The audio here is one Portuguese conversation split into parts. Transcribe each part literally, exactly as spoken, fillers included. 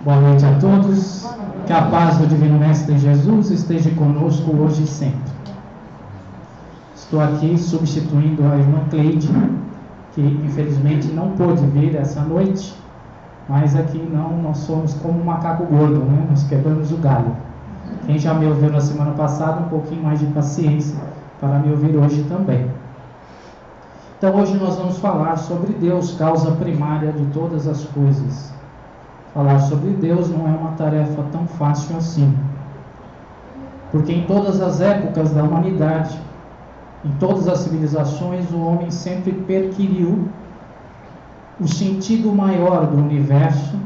Boa noite a todos. Que a paz do Divino Mestre Jesus esteja conosco hoje e sempre. Estou aqui substituindo a irmã Cleide, que infelizmente não pôde vir essa noite, mas aqui não, nós somos como um macaco gordo, né? Nós quebramos o galho. Quem já me ouviu na semana passada, um pouquinho mais de paciência para me ouvir hoje também. Então hoje nós vamos falar sobre Deus, causa primária de todas as coisas. Falar sobre Deus não é uma tarefa tão fácil assim, porque em todas as épocas da humanidade, em todas as civilizações, o homem sempre perquiriu o sentido maior do universo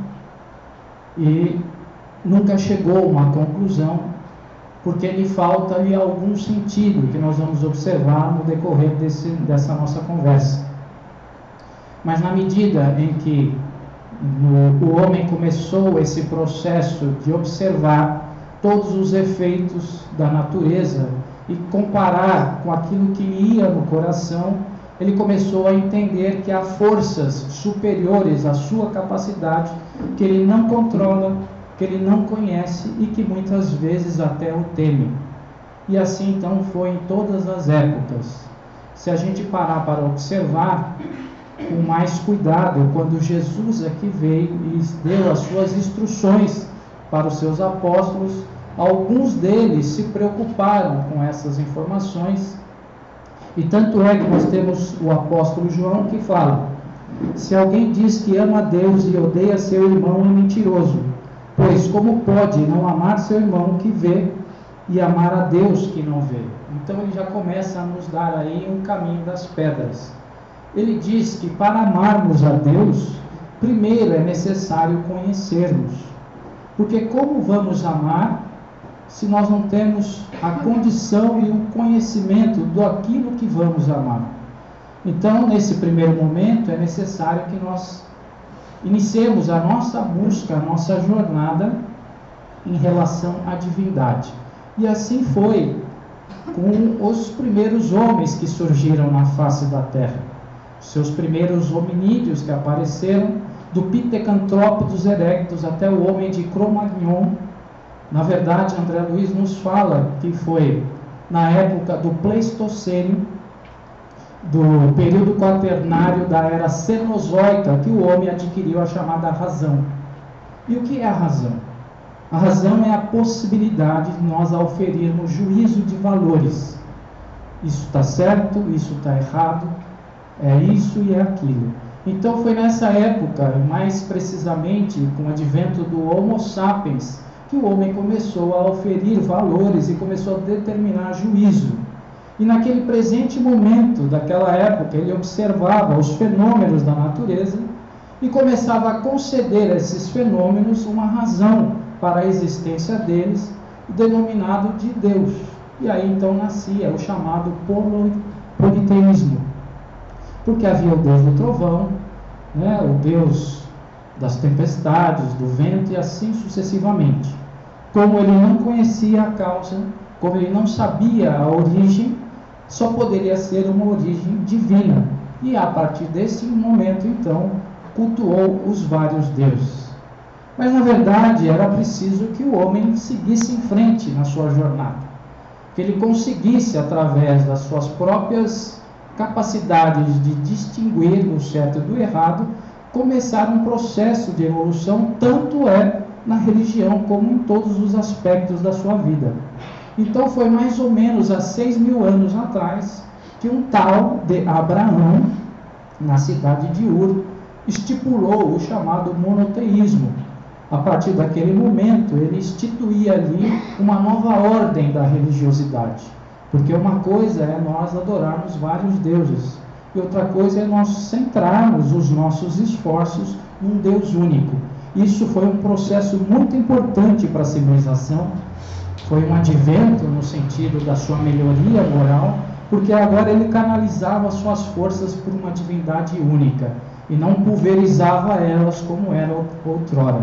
e nunca chegou a uma conclusão, porque lhe falta-lhe algum sentido que nós vamos observar no decorrer desse, dessa nossa conversa. Mas na medida em que no, o homem começou esse processo de observar todos os efeitos da natureza e comparar com aquilo que lhe ia no coração, ele começou a entender que há forças superiores à sua capacidade que ele não controla, que ele não conhece e que muitas vezes até o teme. E assim então foi em todas as épocas. Se a gente parar para observar com mais cuidado, quando Jesus aqui veio e deu as suas instruções para os seus apóstolos, alguns deles se preocuparam com essas informações, e tanto é que nós temos o apóstolo João que fala: se alguém diz que ama a Deus e odeia seu irmão, é mentiroso, pois como pode não amar seu irmão que vê e amar a Deus que não vê? Então ele já começa a nos dar aí um caminho das pedras. Ele diz que para amarmos a Deus, primeiro é necessário conhecermos, porque como vamos amar se nós não temos a condição e o conhecimento do aquilo que vamos amar? Então, nesse primeiro momento, é necessário que nós iniciemos a nossa busca, a nossa jornada em relação à divindade. E assim foi com os primeiros homens que surgiram na face da terra. Seus primeiros hominídeos que apareceram, do Pithecanthropus erectus até o homem de Cro-Magnon. Na verdade, André Luiz nos fala que foi na época do Pleistocênio, do período quaternário da era Cenozoica, que o homem adquiriu a chamada razão. E o que é a razão? A razão é a possibilidade de nós auferirmos juízo de valores. Isso está certo, isso está errado, é isso e é aquilo. Então foi nessa época, mais precisamente com o advento do Homo sapiens, que o homem começou a oferir valores e começou a determinar juízo. E naquele presente momento daquela época, ele observava os fenômenos da natureza e começava a conceder a esses fenômenos uma razão para a existência deles, denominado de Deus. E aí então nascia o chamado politeísmo, porque havia o Deus do trovão, né, o Deus das tempestades, do vento e assim sucessivamente. Como ele não conhecia a causa, como ele não sabia a origem, só poderia ser uma origem divina. E a partir desse momento, então, cultuou os vários deuses. Mas, na verdade, era preciso que o homem seguisse em frente na sua jornada. Que ele conseguisse, através das suas próprias capacidades de distinguir o certo do errado, começar um processo de evolução, tanto é na religião como em todos os aspectos da sua vida. Então foi mais ou menos há seis mil anos atrás que um tal de Abraão, na cidade de Ur, estipulou o chamado monoteísmo. A partir daquele momento ele instituía ali uma nova ordem da religiosidade, porque uma coisa é nós adorarmos vários deuses e outra coisa é nós centrarmos os nossos esforços num Deus único. Isso foi um processo muito importante para a civilização. Foi um advento no sentido da sua melhoria moral, porque agora ele canalizava as suas forças por uma divindade única e não pulverizava elas como era outrora.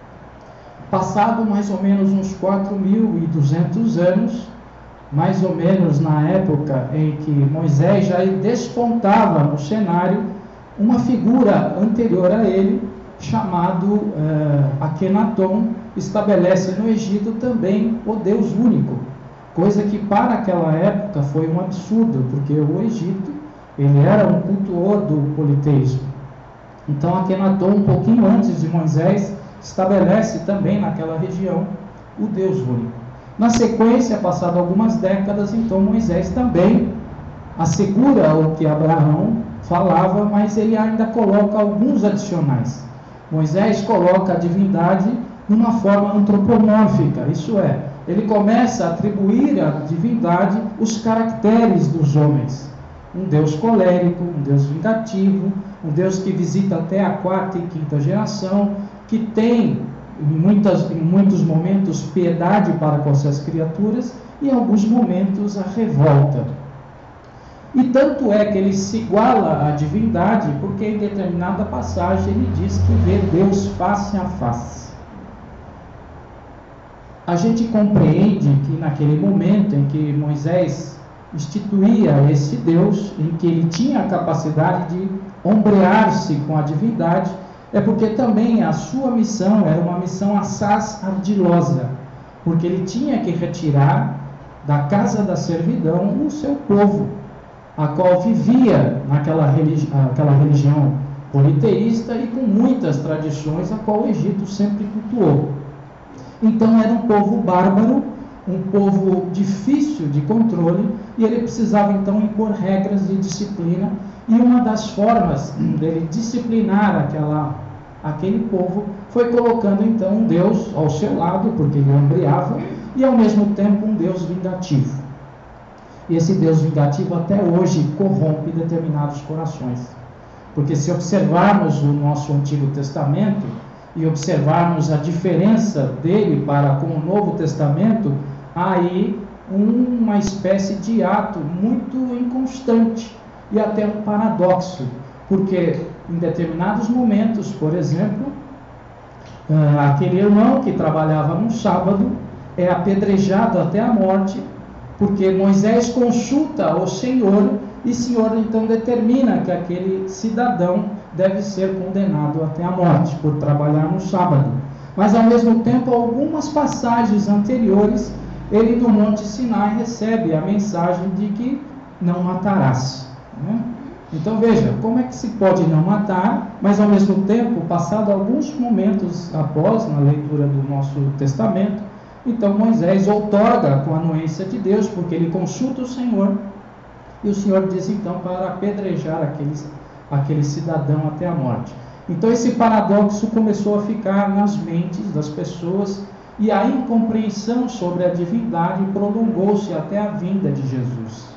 Passado mais ou menos uns quatro mil e duzentos anos, mais ou menos na época em que Moisés já despontava no cenário, uma figura anterior a ele chamado eh, Akenaton, estabelece no Egito também o Deus único, coisa que para aquela época foi um absurdo, porque o Egito ele era um cultuador do politeísmo. Então Akenaton, um pouquinho antes de Moisés, estabelece também naquela região o Deus único. Na sequência, passado algumas décadas, então Moisés também assegura o que Abraão falava, mas ele ainda coloca alguns adicionais. Moisés coloca a divindade numa forma antropomórfica, isso é, ele começa a atribuir à divindade os caracteres dos homens. Um Deus colérico, um Deus vingativo, um Deus que visita até a quarta e quinta geração, que tem em, muitas, em muitos momentos piedade para com suas criaturas e em alguns momentos a revolta. E tanto é que ele se iguala à divindade, porque em determinada passagem ele diz que vê Deus face a face. A gente compreende que naquele momento em que Moisés instituía esse Deus, em que ele tinha a capacidade de ombrear-se com a divindade, é porque também a sua missão era uma missão assaz ardilosa, porque ele tinha que retirar da casa da servidão o seu povo, a qual vivia naquela religi- aquela religião politeísta e com muitas tradições, a qual o Egito sempre cultuou. Então era um povo bárbaro, um povo difícil de controle, e ele precisava então impor regras de disciplina, e uma das formas dele disciplinar aquela, aquele povo foi colocando então um Deus ao seu lado, porque ele ombreava, e ao mesmo tempo um Deus vingativo. E esse Deus vingativo até hoje corrompe determinados corações. Porque se observarmos o nosso Antigo Testamento e observarmos a diferença dele para com o Novo Testamento, há aí uma espécie de ato muito inconstante e até um paradoxo. Porque em determinados momentos, por exemplo, aquele irmão que trabalhava no sábado é apedrejado até a morte, porque Moisés consulta o Senhor e o Senhor então determina que aquele cidadão deve ser condenado até a morte por trabalhar no sábado. Mas ao mesmo tempo, algumas passagens anteriores, ele no Monte Sinai recebe a mensagem de que não matarás, né? Então veja, como é que se pode não matar, mas ao mesmo tempo, passado alguns momentos após, na leitura do nosso Testamento, então Moisés outorga com a anuência de Deus, porque ele consulta o Senhor, e o Senhor diz então para apedrejar aquele, aquele cidadão até a morte. Então esse paradoxo começou a ficar nas mentes das pessoas, e a incompreensão sobre a divindade prolongou-se até a vinda de Jesus.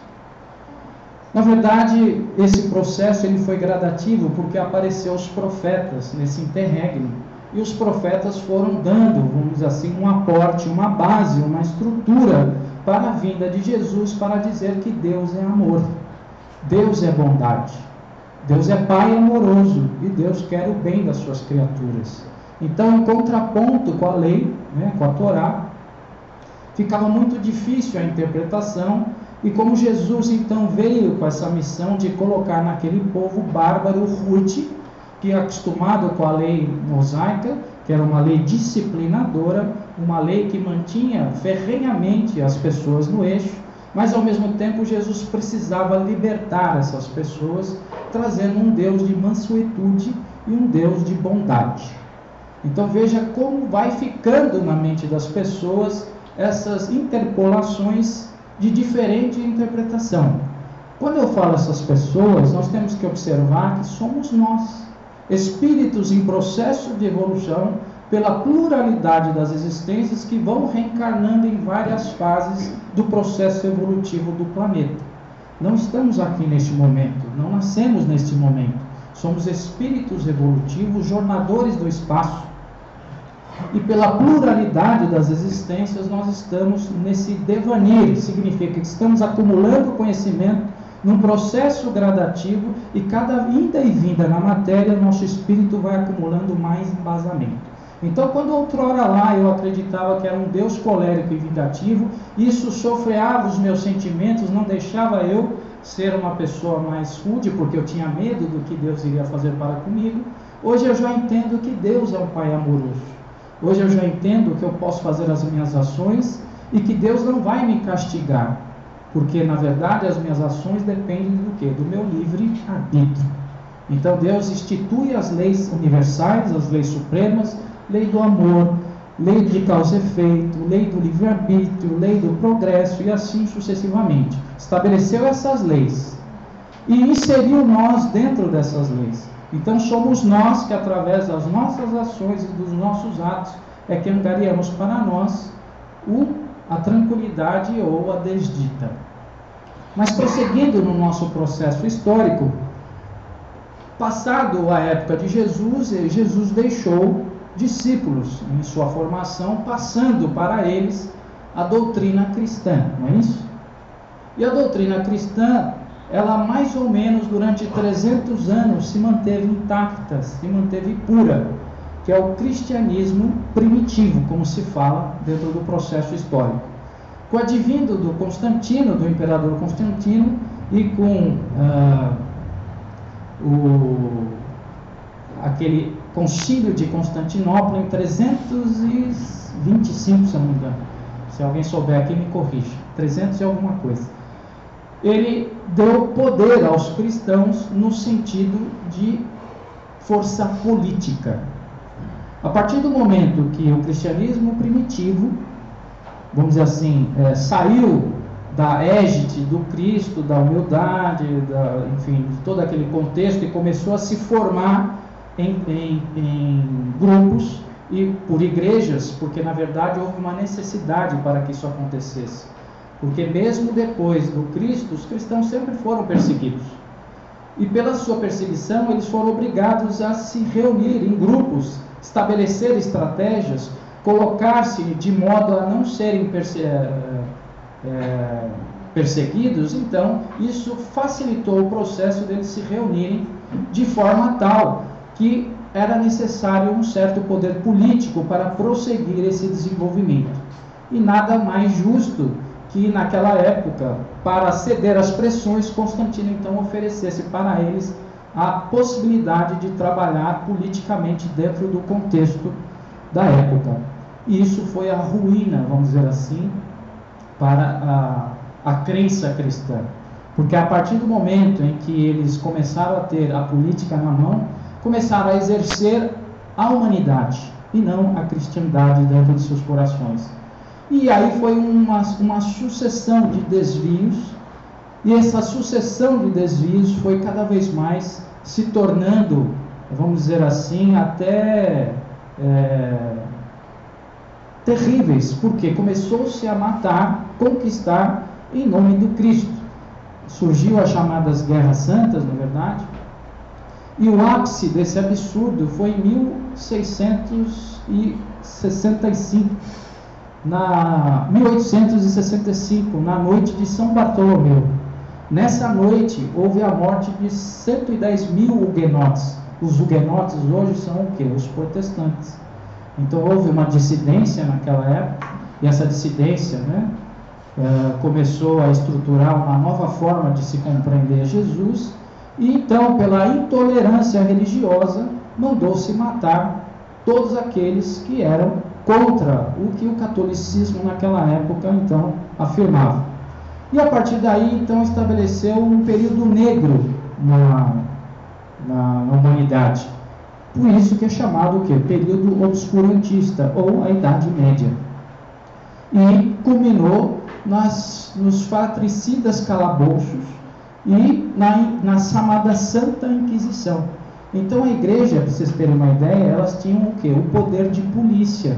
Na verdade, esse processo ele foi gradativo, porque apareceram os profetas nesse interregno. E os profetas foram dando, vamos dizer assim, um aporte, uma base, uma estrutura para a vinda de Jesus, para dizer que Deus é amor, Deus é bondade, Deus é Pai amoroso e Deus quer o bem das suas criaturas. Então, em contraponto com a lei, né, com a Torá, ficava muito difícil a interpretação, e como Jesus então veio com essa missão de colocar naquele povo bárbaro rude, que é acostumado com a lei mosaica, que era uma lei disciplinadora, uma lei que mantinha ferrenhamente as pessoas no eixo, mas ao mesmo tempo Jesus precisava libertar essas pessoas, trazendo um Deus de mansuetude e um Deus de bondade. Então veja como vai ficando na mente das pessoas essas interpolações de diferente interpretação. Quando eu falo essas pessoas, nós temos que observar que somos nós, espíritos em processo de evolução, pela pluralidade das existências que vão reencarnando em várias fases do processo evolutivo do planeta. Não estamos aqui neste momento, não nascemos neste momento. Somos espíritos evolutivos, jornadores do espaço. E pela pluralidade das existências, nós estamos nesse devanir, significa que estamos acumulando conhecimento num processo gradativo, e cada ida e vinda na matéria, nosso espírito vai acumulando mais embasamento. Então, quando outrora lá eu acreditava que era um Deus colérico e vingativo, isso sofreava os meus sentimentos, não deixava eu ser uma pessoa mais rude, porque eu tinha medo do que Deus iria fazer para comigo. Hoje eu já entendo que Deus é um Pai amoroso. Hoje eu já entendo que eu posso fazer as minhas ações e que Deus não vai me castigar, porque na verdade as minhas ações dependem do quê? Do meu livre arbítrio. Então Deus institui as leis universais, as leis supremas, lei do amor, lei de causa e efeito, lei do livre-arbítrio, lei do progresso e assim sucessivamente. Estabeleceu essas leis e inseriu nós dentro dessas leis. Então somos nós que, através das nossas ações e dos nossos atos, é que angariamos para nós o, a tranquilidade ou a desdita. Mas prosseguindo no nosso processo histórico, passado a época de Jesus, Jesus deixou discípulos em sua formação, passando para eles a doutrina cristã, não é isso? E a doutrina cristã, ela mais ou menos durante trezentos anos se manteve intacta, se manteve pura, que é o cristianismo primitivo, como se fala dentro do processo histórico. Com o advindo do Constantino, do imperador Constantino, e com ah, o, aquele concílio de Constantinopla em trezentos e vinte e cinco, se não me engano. Se alguém souber aqui, me corrija. trezentos e alguma coisa. Ele deu poder aos cristãos no sentido de força política. A partir do momento que o cristianismo primitivo, vamos dizer assim, é, saiu da égide do Cristo, da humildade, da, enfim, de todo aquele contexto, e começou a se formar Em, em, em grupos e por igrejas, porque na verdade houve uma necessidade para que isso acontecesse, porque mesmo depois do Cristo, os cristãos sempre foram perseguidos, e pela sua perseguição eles foram obrigados a se reunir em grupos, estabelecer estratégias, colocar-se de modo a não serem perse é, é, perseguidos. Então isso facilitou o processo deles se reunirem de forma tal que era necessário um certo poder político para prosseguir esse desenvolvimento. E nada mais justo que naquela época, para ceder às pressões, Constantino então oferecesse para eles a possibilidade de trabalhar politicamente dentro do contexto da época. E isso foi a ruína, vamos dizer assim, para a, a crença cristã. Porque a partir do momento em que eles começaram a ter a política na mão, começaram a exercer a humanidade e não a cristiandade dentro de seus corações. E aí foi uma, uma sucessão de desvios, e essa sucessão de desvios foi cada vez mais se tornando, vamos dizer assim, até é, terríveis, porque começou-se a matar, conquistar em nome do Cristo. Surgiu as chamadas guerras santas, na verdade. E o ápice desse absurdo foi em mil seiscentos e sessenta e cinco, na mil oitocentos e sessenta e cinco, na noite de São Bartolomeu. Nessa noite houve a morte de cento e dez mil huguenotes. Os huguenotes hoje são o quê? Os protestantes. Então houve uma dissidência naquela época, e essa dissidência, né, uh, começou a estruturar uma nova forma de se compreender Jesus. E então, pela intolerância religiosa, mandou-se matar todos aqueles que eram contra o que o catolicismo naquela época então afirmava. E a partir daí então estabeleceu um período negro na, na, na humanidade. Por isso que é chamado o quê? Período obscurantista, ou a Idade Média. E culminou nas, nos fratricidas calabouços e na, na chamada Santa Inquisição. Então a igreja, para vocês terem uma ideia, elas tinham o quê? O poder de polícia.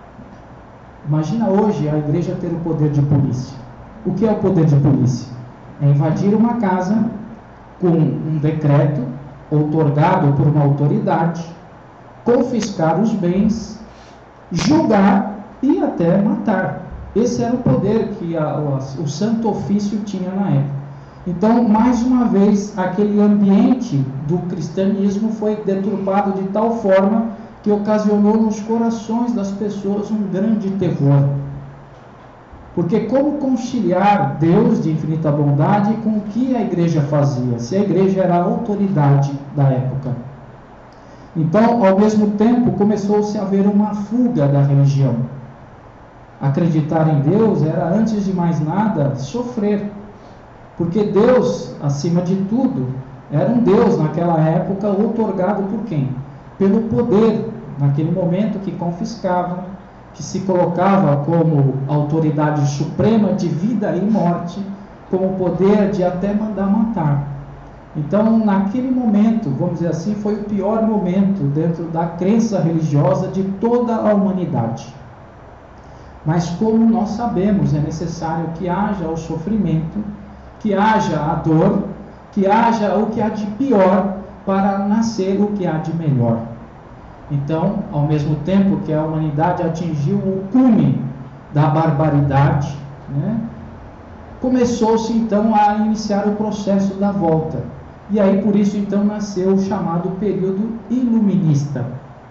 Imagina hoje a igreja ter o poder de polícia. O que é o poder de polícia? É invadir uma casa com um decreto outorgado por uma autoridade, confiscar os bens, julgar e até matar. Esse era o poder que a, o, o Santo Ofício tinha na época. Então, mais uma vez, aquele ambiente do cristianismo foi deturpado de tal forma que ocasionou nos corações das pessoas um grande terror. Porque como conciliar Deus de infinita bondade com o que a igreja fazia, se a igreja era a autoridade da época? Então, ao mesmo tempo, começou-se a haver uma fuga da religião. Acreditar em Deus era, antes de mais nada, sofrer. Porque Deus, acima de tudo, era um Deus naquela época outorgado por quem? Pelo poder, naquele momento, que confiscava, que se colocava como autoridade suprema de vida e morte, com o poder de até mandar matar. Então, naquele momento, vamos dizer assim, foi o pior momento dentro da crença religiosa de toda a humanidade. Mas como nós sabemos, é necessário que haja o sofrimento, que haja a dor, que haja o que há de pior para nascer o que há de melhor. Então, ao mesmo tempo que a humanidade atingiu o cume da barbaridade, né, começou-se então a iniciar o processo da volta. E aí por isso então nasceu o chamado período iluminista.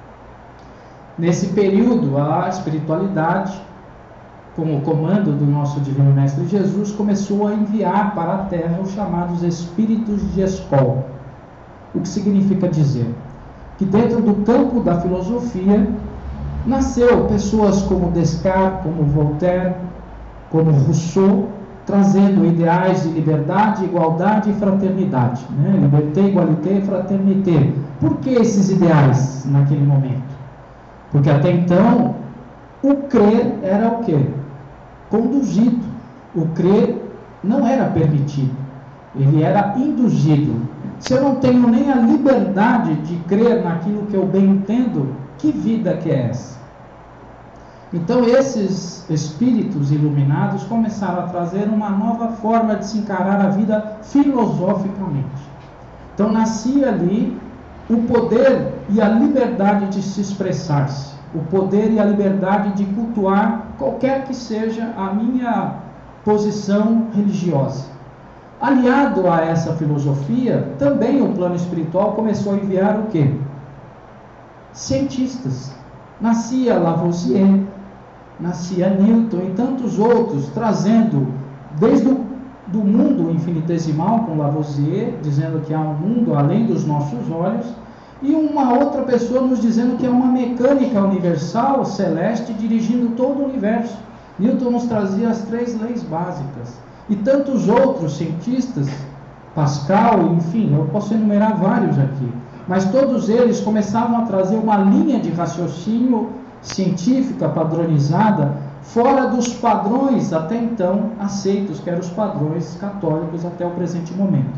Nesse período, a espiritualidade, com o comando do nosso Divino Mestre Jesus, começou a enviar para a Terra os chamados espíritos de escola. O que significa dizer? Que dentro do campo da filosofia nasceu pessoas como Descartes, como Voltaire, como Rousseau, trazendo ideais de liberdade, igualdade e fraternidade, né? Liberté, égalité e fraternité. Por que esses ideais naquele momento? Porque até então o crer era o quê? Conduzido. O crer não era permitido, ele era induzido. Se eu não tenho nem a liberdade de crer naquilo que eu bem entendo, que vida que é essa? Então esses espíritos iluminados começaram a trazer uma nova forma de se encarar a vida filosoficamente. Então nascia ali o poder e a liberdade de se expressar-se, o poder e a liberdade de cultuar qualquer que seja a minha posição religiosa. Aliado a essa filosofia, também o plano espiritual começou a enviar o quê? Cientistas. Nascia Lavoisier, nascia Newton e tantos outros, trazendo desde o do mundo infinitesimal, com Lavoisier, dizendo que há um mundo além dos nossos olhos, e uma outra pessoa nos dizendo que é uma mecânica universal, celeste, dirigindo todo o universo. Newton nos trazia as três leis básicas. E tantos outros cientistas, Pascal, enfim, eu posso enumerar vários aqui, mas todos eles começavam a trazer uma linha de raciocínio científica padronizada, fora dos padrões até então aceitos, que eram os padrões católicos até o presente momento.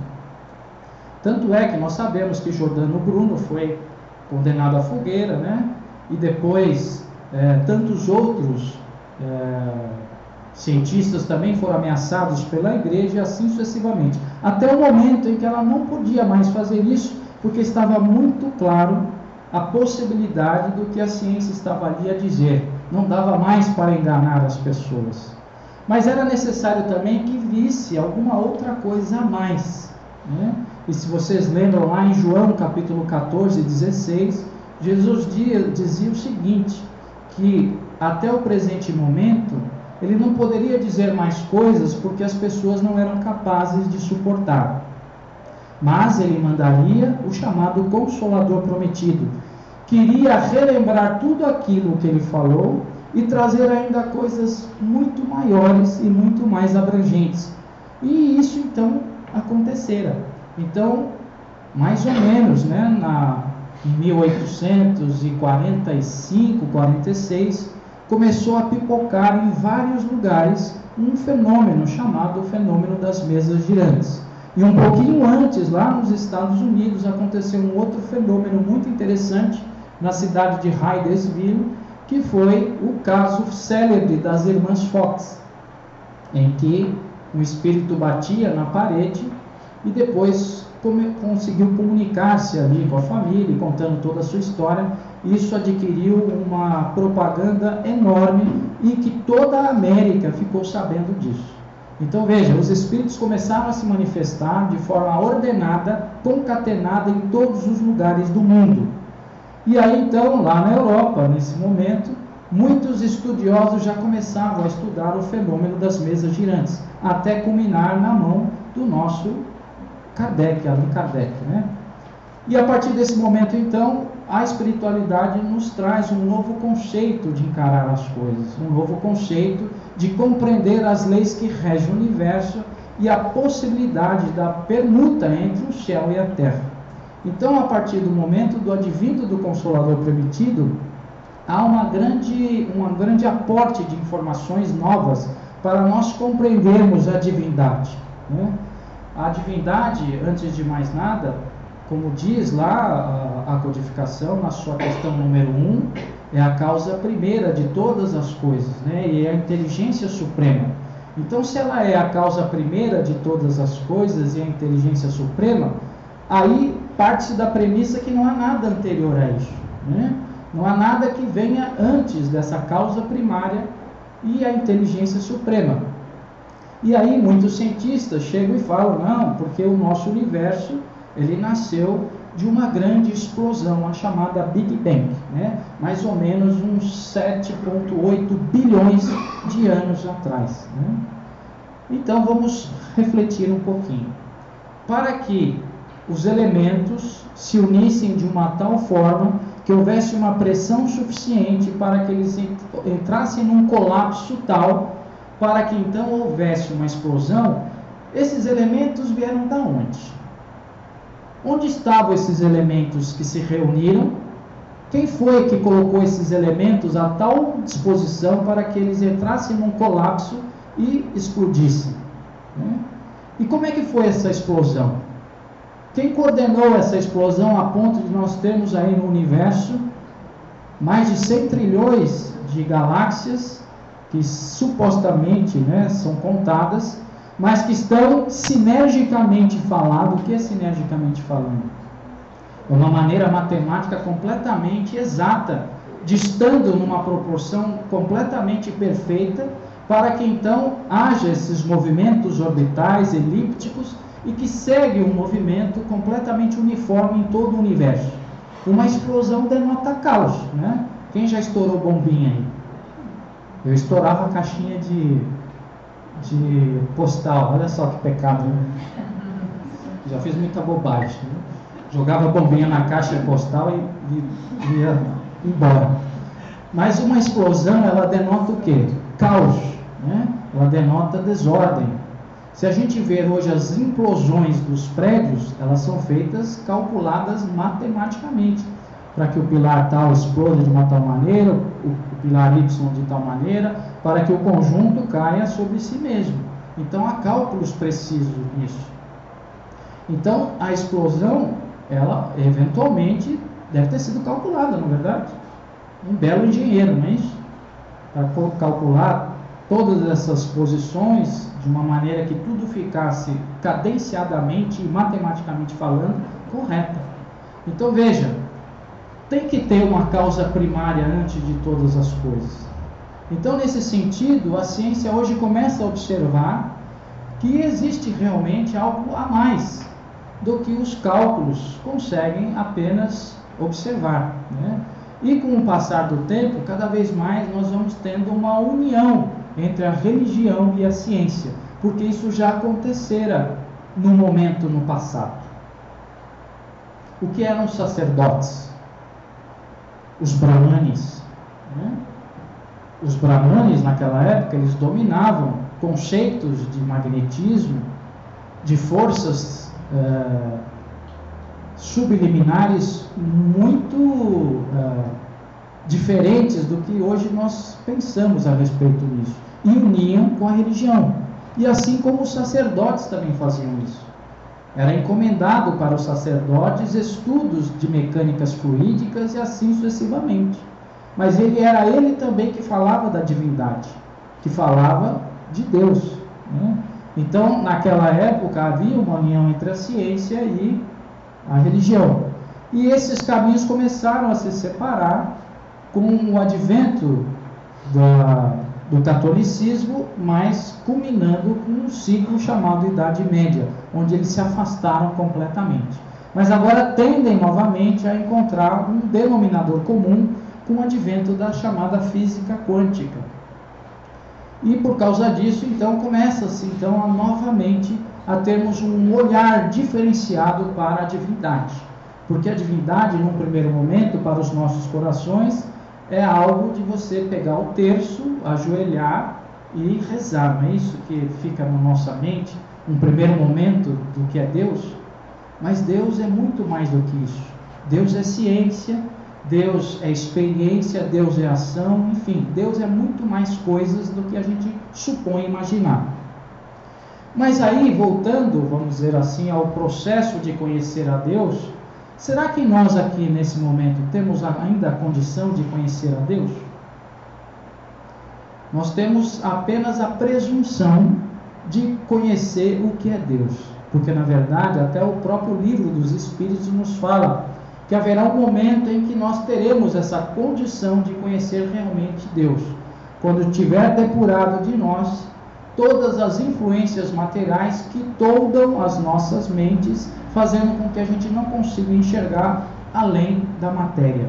Tanto é que nós sabemos que Giordano Bruno foi condenado à fogueira, né? E depois é, tantos outros é, cientistas também foram ameaçados pela igreja, e assim sucessivamente, até o momento em que ela não podia mais fazer isso, porque estava muito claro a possibilidade do que a ciência estava ali a dizer. Não dava mais para enganar as pessoas. Mas era necessário também que visse alguma outra coisa a mais, né? E se vocês lembram lá em João capítulo catorze, dezesseis, Jesus dizia o seguinte, que até o presente momento ele não poderia dizer mais coisas porque as pessoas não eram capazes de suportar. Mas ele mandaria o chamado Consolador Prometido, que iria relembrar tudo aquilo que ele falou e trazer ainda coisas muito maiores e muito mais abrangentes. E isso então acontecera. Então, mais ou menos, né, na, em mil oitocentos e quarenta e cinco, quarenta e seis, começou a pipocar em vários lugares um fenômeno chamado fenômeno das mesas girantes. E um pouquinho antes, lá nos Estados Unidos, aconteceu um outro fenômeno muito interessante na cidade de Hydesville, que foi o caso célebre das irmãs Fox, em que um espírito batia na parede e depois conseguiu comunicar-se ali com a família, contando toda a sua história. Isso adquiriu uma propaganda enorme e que toda a América ficou sabendo disso. Então veja, os espíritos começaram a se manifestar de forma ordenada, concatenada em todos os lugares do mundo. E aí então, lá na Europa, nesse momento, muitos estudiosos já começavam a estudar o fenômeno das mesas girantes, até culminar na mão do nosso Kardec, Allan Kardec, né? E a partir desse momento, então, a espiritualidade nos traz um novo conceito de encarar as coisas, um novo conceito de compreender as leis que regem o universo e a possibilidade da permuta entre o céu e a terra. Então, a partir do momento do advento do Consolador prometido, há uma grande, um grande aporte de informações novas para nós compreendermos a divindade, né? A divindade, antes de mais nada, como diz lá a, a codificação, na sua questão número um, é a causa primeira de todas as coisas, né? E é a inteligência suprema. Então, se ela é a causa primeira de todas as coisas e a inteligência suprema, aí parte-se da premissa que não há nada anterior a isso, né? Não há nada que venha antes dessa causa primária e a inteligência suprema. E aí muitos cientistas chegam e falam, não, porque o nosso universo, ele nasceu de uma grande explosão, a chamada Big Bang, né? Mais ou menos uns sete vírgula oito bilhões de anos atrás, né? Então vamos refletir um pouquinho. Para que os elementos se unissem de uma tal forma que houvesse uma pressão suficiente para que eles entrassem num colapso tal, para que então houvesse uma explosão, esses elementos vieram da onde? Onde estavam esses elementos que se reuniram? Quem foi que colocou esses elementos a tal disposição para que eles entrassem num colapso e explodissem, né? E como é que foi essa explosão? Quem coordenou essa explosão a ponto de nós termos aí no universo mais de cem trilhões de galáxias que supostamente, né, são contadas, mas que estão sinergicamente falando? O que é sinergicamente falando? É uma maneira matemática completamente exata, de estando numa proporção completamente perfeita, para que então haja esses movimentos orbitais, elípticos, e que segue um movimento completamente uniforme em todo o universo. Uma explosão denota caos, né? Quem já estourou bombinha aí? Eu estourava a caixinha de, de postal, olha só que pecado, né? Já fiz muita bobagem, né? Jogava a bombinha na caixa postal e, e ia embora. Mas uma explosão, ela denota o quê? Caos, né? Ela denota desordem. Se a gente ver hoje as implosões dos prédios, elas são feitas, calculadas matematicamente, para que o pilar tal exploda de uma tal maneira, o pilar Y de tal maneira, para que o conjunto caia sobre si mesmo. Então há cálculos precisos nisso. Então a explosão, ela eventualmente deve ter sido calculada, não é verdade? Um belo engenheiro, não é isso? Para calcular todas essas posições de uma maneira que tudo ficasse cadenciadamente e matematicamente falando correta. Então veja, tem que ter uma causa primária antes de todas as coisas. Então, nesse sentido, a ciência hoje começa a observar que existe realmente algo a mais do que os cálculos conseguem apenas observar, né? E com o passar do tempo, cada vez mais nós vamos tendo uma união entre a religião e a ciência, porque isso já acontecera num momento no passado. O que eram os sacerdotes? Os brahmanes, né? Os brahmanes naquela época, eles dominavam conceitos de magnetismo, de forças eh, subliminares muito eh, diferentes do que hoje nós pensamos a respeito disso, e uniam com a religião. E assim como os sacerdotes também faziam isso. Era encomendado para os sacerdotes estudos de mecânicas fluídicas e assim sucessivamente. Mas ele era ele também que falava da divindade, que falava de Deus, né? Então, naquela época, havia uma união entre a ciência e a religião. E esses caminhos começaram a se separar com o advento da, do catolicismo, mas culminando com um ciclo chamado Idade Média, onde eles se afastaram completamente. Mas agora tendem novamente a encontrar um denominador comum, com o advento da chamada física quântica. E por causa disso, então, começa-se então, a, novamente a termos um olhar diferenciado para a divindade. Porque a divindade, num primeiro momento, para os nossos corações, é algo de você pegar o terço, ajoelhar e rezar. Não é isso que fica na nossa mente, um primeiro momento do que é Deus? Mas Deus é muito mais do que isso. Deus é ciência, Deus é experiência, Deus é ação, enfim, Deus é muito mais coisas do que a gente supõe imaginar. Mas aí, voltando, vamos dizer assim, ao processo de conhecer a Deus, será que nós aqui nesse momento temos ainda a condição de conhecer a Deus? Nós temos apenas a presunção de conhecer o que é Deus, porque na verdade até o próprio livro dos Espíritos nos fala que haverá um momento em que nós teremos essa condição de conhecer realmente Deus, quando tiver depurado de nós todas as influências materiais que toldam as nossas mentes, fazendo com que a gente não consiga enxergar além da matéria.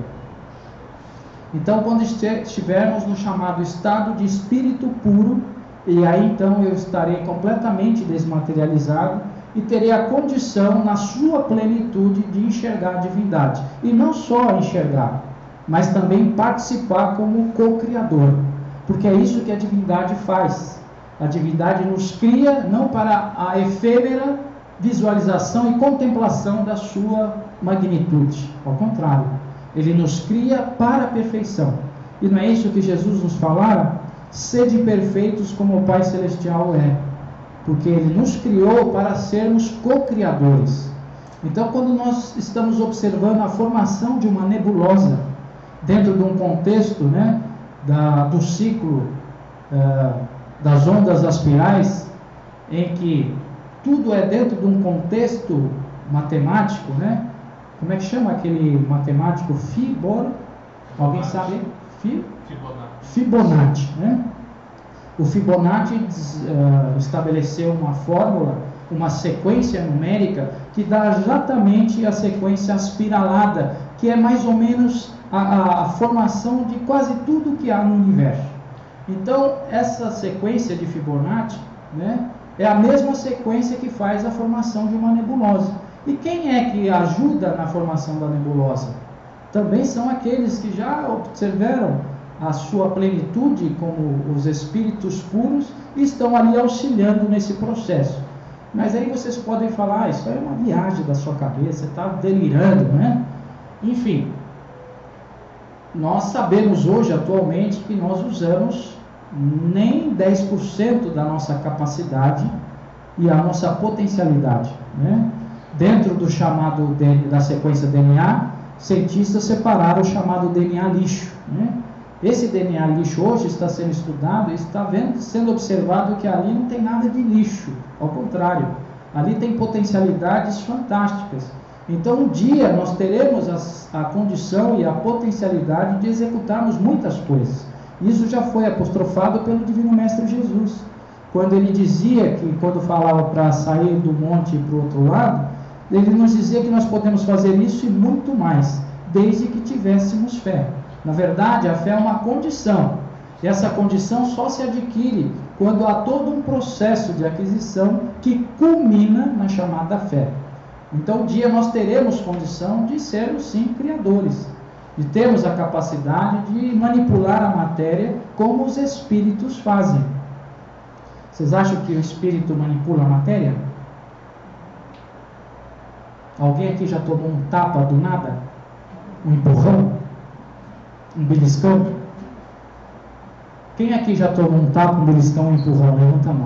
Então, quando estivermos no chamado estado de espírito puro, e aí então eu estarei completamente desmaterializado e terei a condição, na sua plenitude, de enxergar a divindade. E não só enxergar, mas também participar como co-criador, porque é isso que a divindade faz. A divindade nos cria não para a efêmera visualização e contemplação da sua magnitude, ao contrário, ele nos cria para a perfeição. E não é isso que Jesus nos falara? Sede perfeitos como o Pai Celestial é, porque Ele nos criou para sermos co-criadores. Então, quando nós estamos observando a formação de uma nebulosa, dentro de um contexto, né, da, do ciclo uh, das ondas aspirais, em que tudo é dentro de um contexto matemático, né? Como é que chama aquele matemático? Fibor? Alguém sabe? Fi? Fibonacci. Fibonacci, né? O Fibonacci uh, estabeleceu uma fórmula, uma sequência numérica que dá exatamente a sequência aspiralada, que é mais ou menos a, a, a formação de quase tudo que há no universo. Então, essa sequência de Fibonacci, né, é a mesma sequência que faz a formação de uma nebulosa. E quem é que ajuda na formação da nebulosa? Também são aqueles que já observaram a sua plenitude como os espíritos puros e estão ali auxiliando nesse processo. Mas aí vocês podem falar, ah, isso é uma viagem da sua cabeça, você está delirando, né? Enfim, nós sabemos hoje, atualmente, que nós usamos nem dez por cento da nossa capacidade e a nossa potencialidade, né? Dentro do chamado da sequência D N A, cientistas separaram o chamado D N A lixo, né? Esse D N A lixo hoje está sendo estudado e está vendo, sendo observado que ali não tem nada de lixo, ao contrário, ali tem potencialidades fantásticas. Então um dia nós teremos a, a condição e a potencialidade de executarmos muitas coisas. Isso já foi apostrofado pelo Divino Mestre Jesus, quando ele dizia que, quando falava para sair do monte para o outro lado, ele nos dizia que nós podemos fazer isso e muito mais, desde que tivéssemos fé. Na verdade, a fé é uma condição, e essa condição só se adquire quando há todo um processo de aquisição que culmina na chamada fé. Então, um dia nós teremos condição de sermos, sim, criadores, de termos a capacidade de manipular a matéria como os espíritos fazem. Vocês acham que o espírito manipula a matéria? Alguém aqui já tomou um tapa do nada? Um empurrão? Um beliscão? Quem aqui já tomou um tapa, um beliscão, um empurrão? Levanta a mão.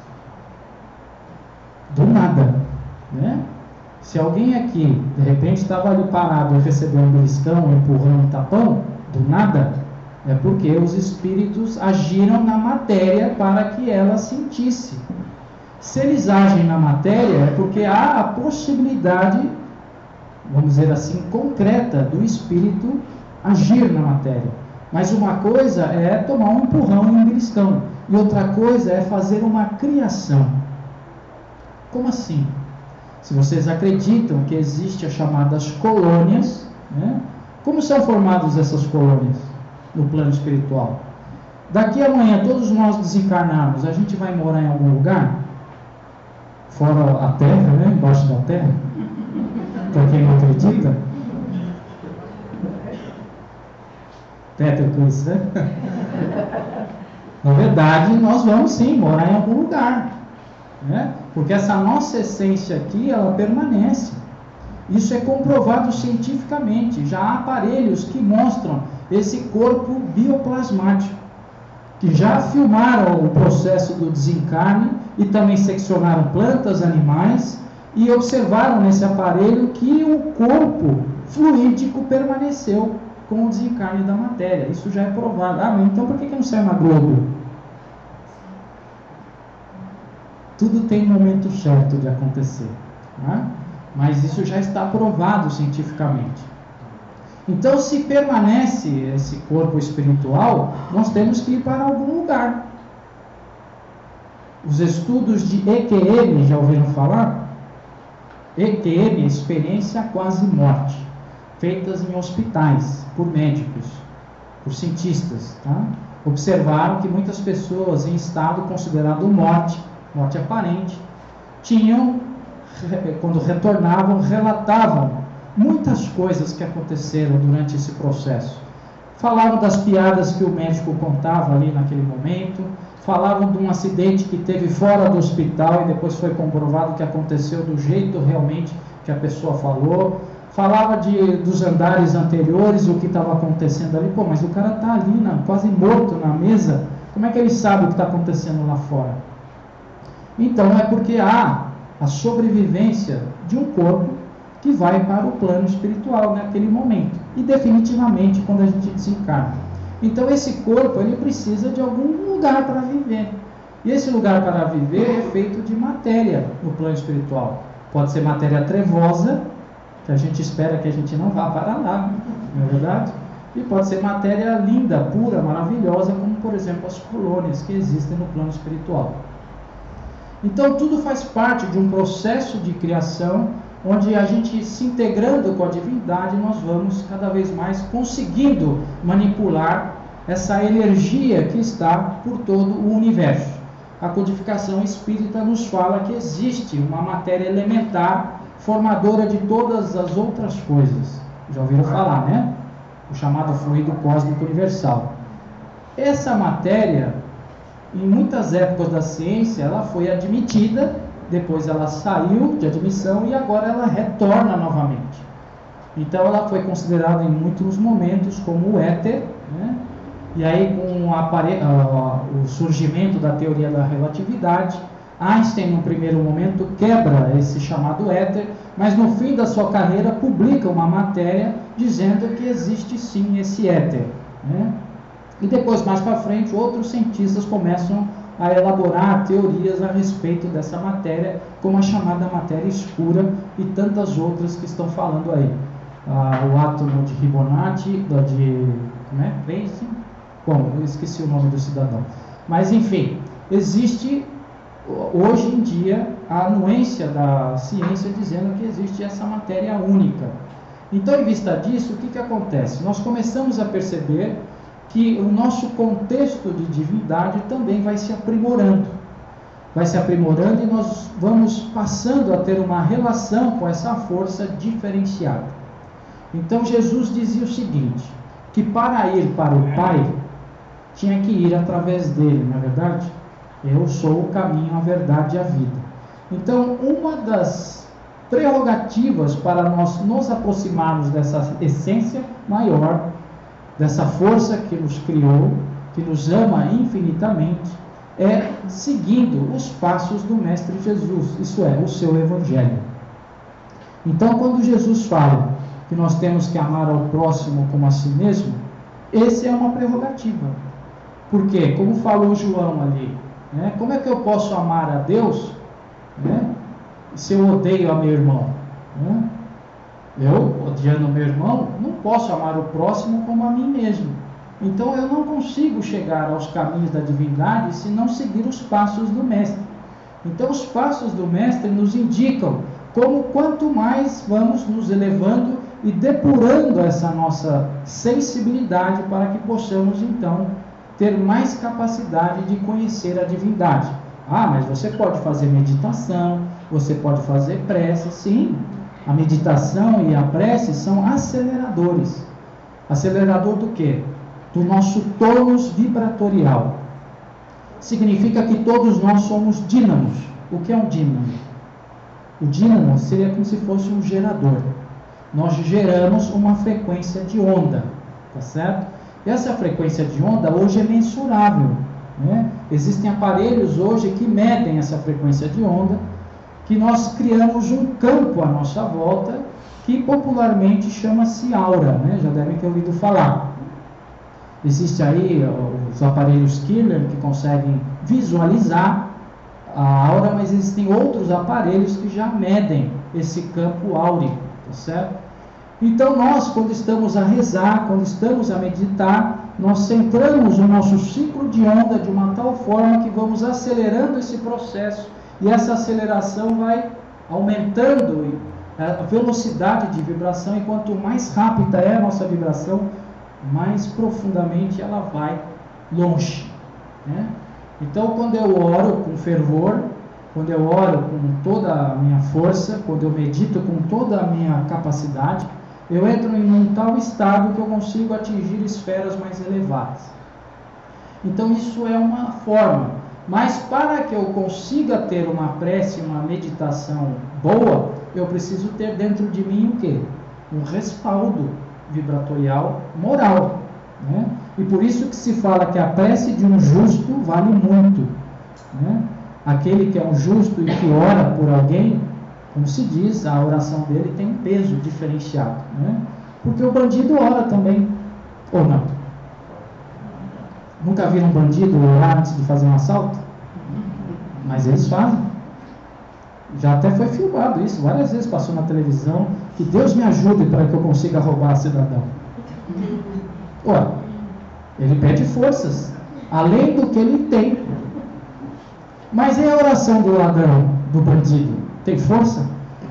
Do nada, né? Se alguém aqui, de repente, estava ali parado e recebeu um beliscão, um empurrão, um tapão, do nada, é porque os espíritos agiram na matéria para que ela sentisse. Se eles agem na matéria, é porque há a possibilidade, vamos dizer assim, concreta do espírito agir na matéria. Mas uma coisa é tomar um empurrão e um beliscão, e outra coisa é fazer uma criação. Como assim? Se vocês acreditam que existem as chamadas colônias, né, Como são formadas essas colônias no plano espiritual? Daqui a amanhã, todos nós desencarnarmos, a gente vai morar em algum lugar? Fora a terra, né? Embaixo da terra? Para quem não acredita? Tétricos, né? Na verdade, nós vamos sim morar em algum lugar, né? Porque essa nossa essência aqui, ela permanece. Isso é comprovado cientificamente. Já há aparelhos que mostram esse corpo bioplasmático, que já filmaram o processo do desencarne e também seccionaram plantas, animais, e observaram nesse aparelho que o corpo fluídico permaneceu com o desencarne da matéria. Isso já é provado. Ah, mas então por que não saiu na Globo? Tudo tem um momento certo de acontecer, né? Mas isso já está provado cientificamente. Então, se permanece esse corpo espiritual, nós temos que ir para algum lugar. Os estudos de E Q M, já ouviram falar? E Q M, experiência quase morte, feitas em hospitais, por médicos, por cientistas, tá? Observaram que muitas pessoas em estado considerado morte, morte aparente, tinham, quando retornavam, relatavam muitas coisas que aconteceram durante esse processo. Falavam das piadas que o médico contava ali naquele momento, falavam de um acidente que teve fora do hospital e depois foi comprovado que aconteceu do jeito realmente que a pessoa falou. Falava de, dos andares anteriores, o que estava acontecendo ali. Pô, mas o cara está ali, na, quase morto na mesa, como é que ele sabe o que está acontecendo lá fora? Então é porque há a sobrevivência de um corpo que vai para o plano espiritual naquele momento, e definitivamente quando a gente desencarna. Então esse corpo, ele precisa de algum lugar para viver, e esse lugar para viver é feito de matéria no plano espiritual. Pode ser matéria trevosa, que a gente espera que a gente não vá para lá, não é verdade? E pode ser matéria linda, pura, maravilhosa, como por exemplo as colônias que existem no plano espiritual. Então tudo faz parte de um processo de criação, onde a gente, se integrando com a divindade, nós vamos cada vez mais conseguindo manipular essa energia que está por todo o universo. A codificação espírita nos fala que existe uma matéria elementar formadora de todas as outras coisas. Já ouviram falar, né? O chamado fluido cósmico universal. Essa matéria, em muitas épocas da ciência, ela foi admitida, depois ela saiu de admissão e agora ela retorna novamente. Então ela foi considerada em muitos momentos como o éter, né? E aí com o, apare... o surgimento da teoria da relatividade, Einstein no primeiro momento quebra esse chamado éter, mas no fim da sua carreira publica uma matéria dizendo que existe sim esse éter, né? E depois, mais para frente, outros cientistas começam a elaborar teorias a respeito dessa matéria, como a chamada matéria escura e tantas outras que estão falando aí. Ah, o átomo de Fibonacci, de como é? Tracy? Bom, eu esqueci o nome do cidadão. Mas, enfim, existe hoje em dia a anuência da ciência dizendo que existe essa matéria única. Então, em vista disso, o que, que acontece? Nós começamos a perceber que o nosso contexto de divindade também vai se aprimorando. Vai se aprimorando e nós vamos passando a ter uma relação com essa força diferenciada. Então Jesus dizia o seguinte, que para ir para o Pai, tinha que ir através dele, não é verdade? Eu sou o caminho, a verdade e a vida. Então, uma das prerrogativas para nós nos aproximarmos dessa essência maior, dessa força que nos criou, que nos ama infinitamente, é seguindo os passos do Mestre Jesus, isso é, o seu Evangelho. Então, quando Jesus fala que nós temos que amar ao próximo como a si mesmo, essa é uma prerrogativa. Por quê? Como falou João ali, né? Como é que eu posso amar a Deus, né, se eu odeio a meu irmão? Né? Eu, odiando meu irmão, não posso amar o próximo como a mim mesmo. Então eu não consigo chegar aos caminhos da divindade se não seguir os passos do Mestre. Então os passos do Mestre nos indicam como quanto mais vamos nos elevando e depurando essa nossa sensibilidade para que possamos então ter mais capacidade de conhecer a divindade. Ah, mas você pode fazer meditação, você pode fazer prece. Sim, a meditação e a prece são aceleradores. Acelerador do quê? Do nosso tônus vibratorial. Significa que todos nós somos dínamos. O que é um dínamo? O dínamo seria como se fosse um gerador. Nós geramos uma frequência de onda, tá certo? E essa frequência de onda hoje é mensurável, né? Existem aparelhos hoje que medem essa frequência de onda, que nós criamos um campo à nossa volta, que popularmente chama-se aura, né? Já devem ter ouvido falar. Existe aí os aparelhos Kirlian que conseguem visualizar a aura, mas existem outros aparelhos que já medem esse campo áureo, tá certo? Então nós, quando estamos a rezar, quando estamos a meditar, nós centramos o nosso ciclo de onda de uma tal forma que vamos acelerando esse processo, e essa aceleração vai aumentando a velocidade de vibração, e quanto mais rápida é a nossa vibração, mais profundamente ela vai longe, né? Então, quando eu oro com fervor, quando eu oro com toda a minha força, quando eu medito com toda a minha capacidade, eu entro em um tal estado que eu consigo atingir esferas mais elevadas. Então, isso é uma forma. Mas para que eu consiga ter uma prece, uma meditação boa, eu preciso ter dentro de mim o quê? Um respaldo vibratorial moral, né? E por isso que se fala que a prece de um justo vale muito, né? Aquele que é um justo e que ora por alguém, como se diz, a oração dele tem um peso diferenciado, né? Porque o bandido ora também, ou não? Nunca viram um bandido orar antes de fazer um assalto? Mas eles fazem. Já até foi filmado isso, várias vezes passou na televisão. Que Deus me ajude para que eu consiga roubar cidadão. Ué, ele pede forças, além do que ele tem. Mas e a oração do ladrão, do bandido? Tem força?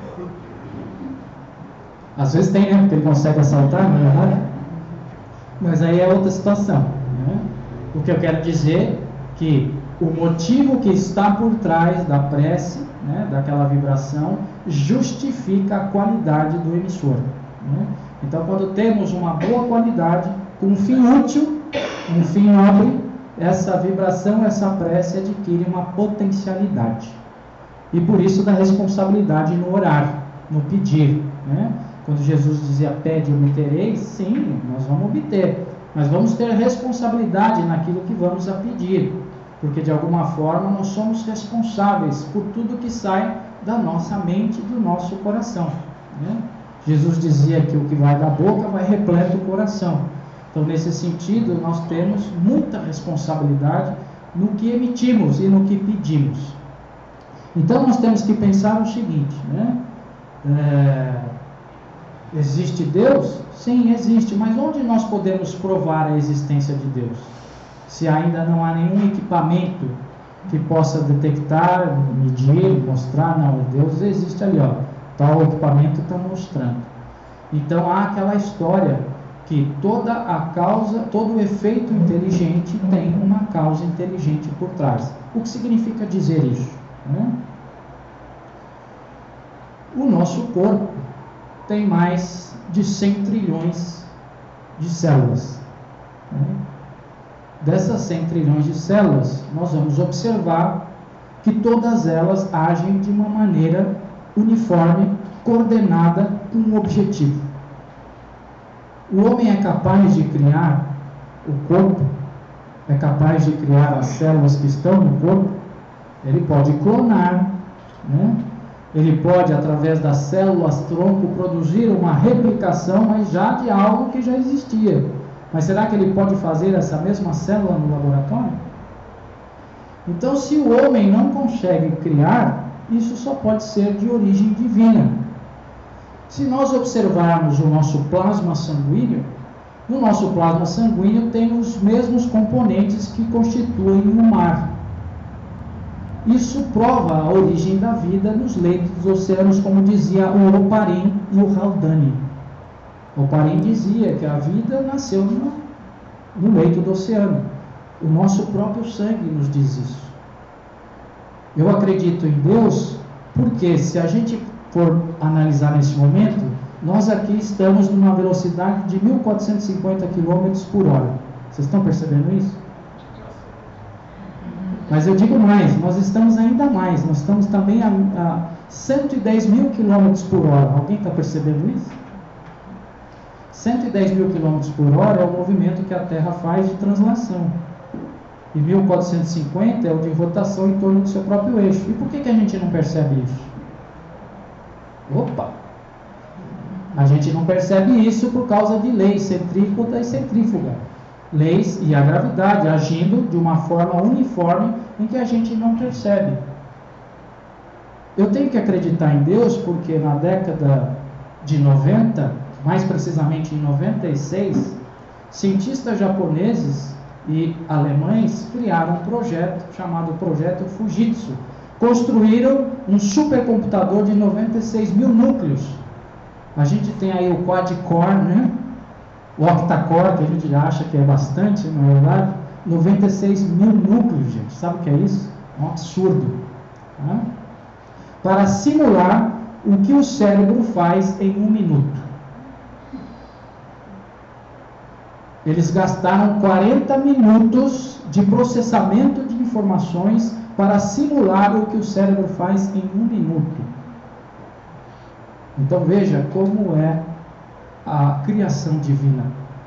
Às vezes tem, né? Porque ele consegue assaltar, não é verdade? Mas aí é outra situação, né? O que eu quero dizer é que o motivo que está por trás da prece, né, daquela vibração, justifica a qualidade do emissor, né? Então, quando temos uma boa qualidade, com um fim útil, um fim nobre, essa vibração, essa prece adquire uma potencialidade. E por isso da responsabilidade no orar, no pedir, né? Quando Jesus dizia, pede e obtereis, sim, nós vamos obter, mas vamos ter responsabilidade naquilo que vamos a pedir, porque de alguma forma nós somos responsáveis por tudo que sai da nossa mente e do nosso coração, né? Jesus dizia que o que vai da boca vai repleto o coração. Então, nesse sentido, nós temos muita responsabilidade no que emitimos e no que pedimos. Então, nós temos que pensar o seguinte, né? É, existe Deus? Sim, existe, mas onde nós podemos provar a existência de Deus? Se ainda não há nenhum equipamento que possa detectar, medir, mostrar, não, Deus existe ali, ó, tal equipamento está mostrando. Então há aquela história que toda a causa, todo o efeito inteligente tem uma causa inteligente por trás. O que significa dizer isso, né? O nosso corpo tem mais de cem trilhões de células, né? Dessas cem trilhões de células, nós vamos observar que todas elas agem de uma maneira uniforme, coordenada, com um objetivo. O homem é capaz de criar o corpo, é capaz de criar as células que estão no corpo, ele pode clonar, né? Ele pode, através das células tronco, produzir uma replicação, mas já de algo que já existia. Mas será que ele pode fazer essa mesma célula no laboratório? Então, se o homem não consegue criar, isso só pode ser de origem divina. Se nós observarmos o nosso plasma sanguíneo, no nosso plasma sanguíneo tem os mesmos componentes que constituem o mar. Isso prova a origem da vida nos leitos dos oceanos, como dizia o Oparin e o Haldane. Oparin dizia que a vida nasceu no, no leito do oceano. O nosso próprio sangue nos diz isso. Eu acredito em Deus porque, se a gente for analisar nesse momento, nós aqui estamos numa velocidade de mil quatrocentos e cinquenta quilômetros por hora. Vocês estão percebendo isso? Mas eu digo mais, nós estamos ainda mais, nós estamos também a, a cento e dez mil quilômetros por hora. Alguém está percebendo isso? cento e dez mil quilômetros por hora é o movimento que a Terra faz de translação. E mil quatrocentos e cinquenta é o de rotação em torno do seu próprio eixo. E por que, que a gente não percebe isso? Opa! A gente não percebe isso por causa de leis centrífuga e centrífuga. Leis e a gravidade agindo de uma forma uniforme em que a gente não percebe. Eu tenho que acreditar em Deus porque na década de noventa, mais precisamente em noventa e seis, cientistas japoneses e alemães criaram um projeto chamado Projeto Fujitsu. Construíram um supercomputador de noventa e seis mil núcleos. A gente tem aí o quad-core, né? O octa-core, que a gente acha que é bastante, na verdade, noventa e seis mil núcleos, gente. Sabe o que é isso? É um absurdo. Tá? Para simular o que o cérebro faz em um minuto. Eles gastaram quarenta minutos de processamento de informações para simular o que o cérebro faz em um minuto. Então veja como é a criação divina.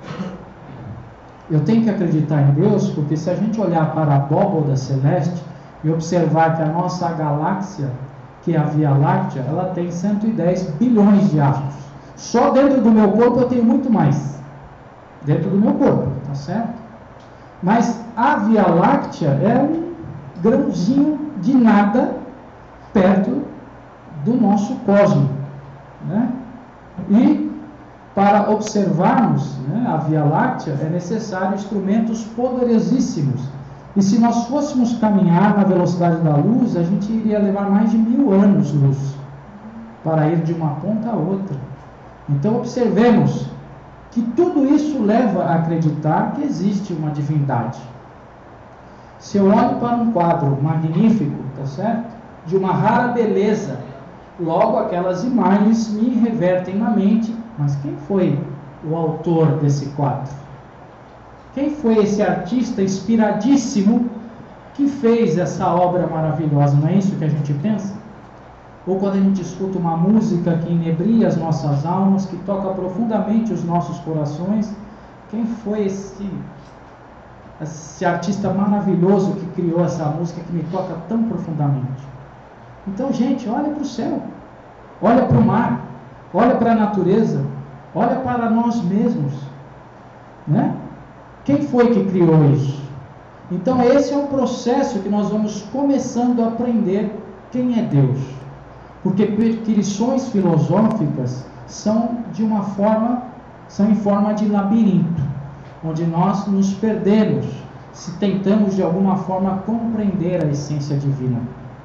Eu tenho que acreditar em Deus, porque se a gente olhar para a abóboda celeste e observar que a nossa galáxia, que é a Via Láctea, ela tem cento e dez bilhões de astros. Só dentro do meu corpo eu tenho muito mais. Dentro do meu corpo, tá certo? Mas a Via Láctea é um grãozinho de nada perto do nosso cosmos, né? E para observarmos, né, a Via Láctea é necessário instrumentos poderosíssimos. E se nós fôssemos caminhar na velocidade da luz, a gente iria levar mais de mil anos-luz para ir de uma ponta a outra. Então observemos que tudo isso leva a acreditar que existe uma divindade. Se eu olho para um quadro magnífico, tá certo? De uma rara beleza, logo aquelas imagens me revertem na mente, mas quem foi o autor desse quadro? Quem foi esse artista inspiradíssimo que fez essa obra maravilhosa? Não é isso que a gente pensa? Ou quando a gente escuta uma música que inebria as nossas almas, que toca profundamente os nossos corações, quem foi esse, esse artista maravilhoso que criou essa música que me toca tão profundamente? Então, gente, olha para o céu, olha para o mar, olha para a natureza, olha para nós mesmos, né? Quem foi que criou isso? Então, esse é um processo que nós vamos começando a aprender quem é Deus. Porque prescrições filosóficas são de uma forma, são em forma de labirinto, onde nós nos perdemos se tentamos de alguma forma compreender a essência divina.